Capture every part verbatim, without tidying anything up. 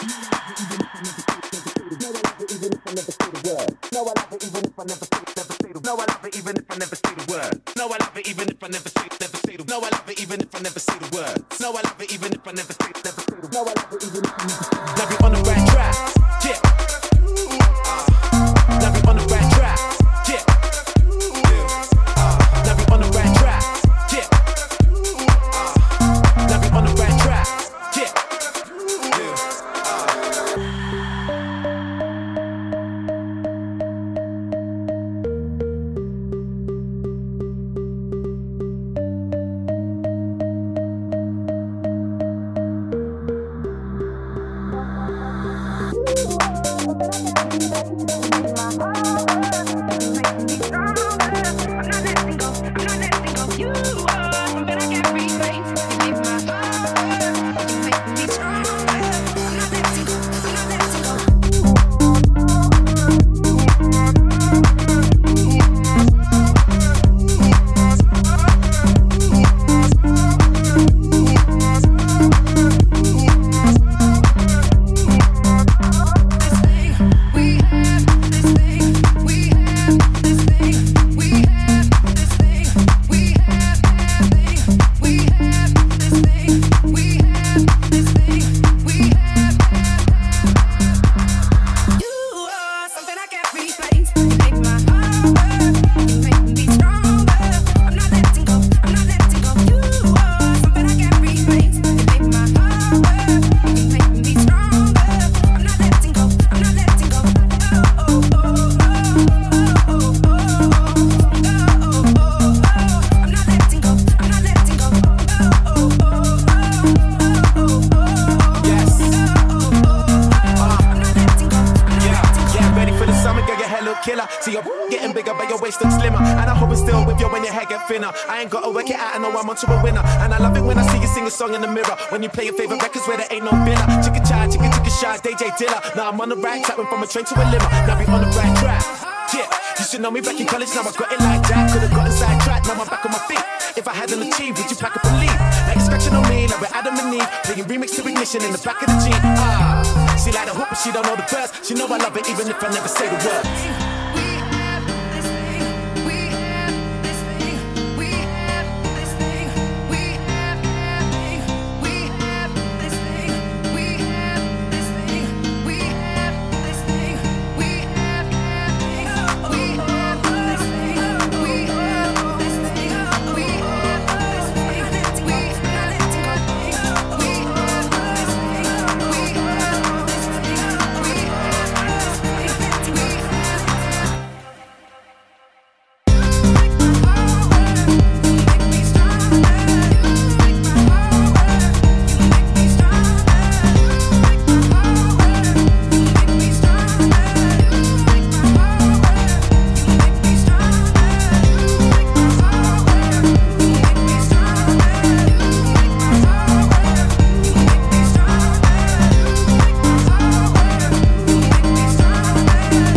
I ain't gotta work it out, I know I'm onto a winner. And I love it when I see you sing a song in the mirror. When you play your favourite records where there ain't no filler. Chicka chai, chicka chicka shy, D J Dilla. Now I'm on the right track, went from a train to a limo. Now we on the right track. Yeah, you should know me back in college, now I got it like that. Could've gotten sidetracked, now I'm back on my feet. If I hadn't achieved, would you pack up and leave? Like scratching on me, like we're Adam and Eve. Playing remix to ignition in the back of the Jeep. Ah, she like the hook, but she don't know the verse. She know I love it even if I never say the words.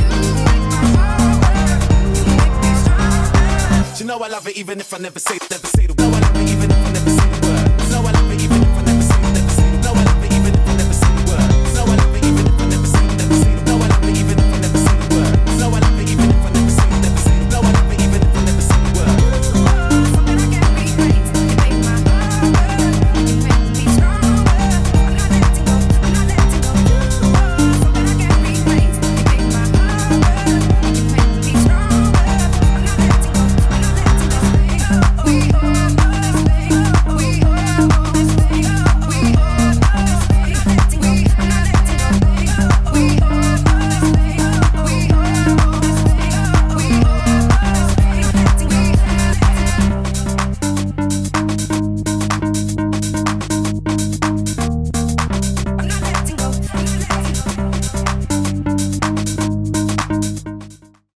Even if I never say, never say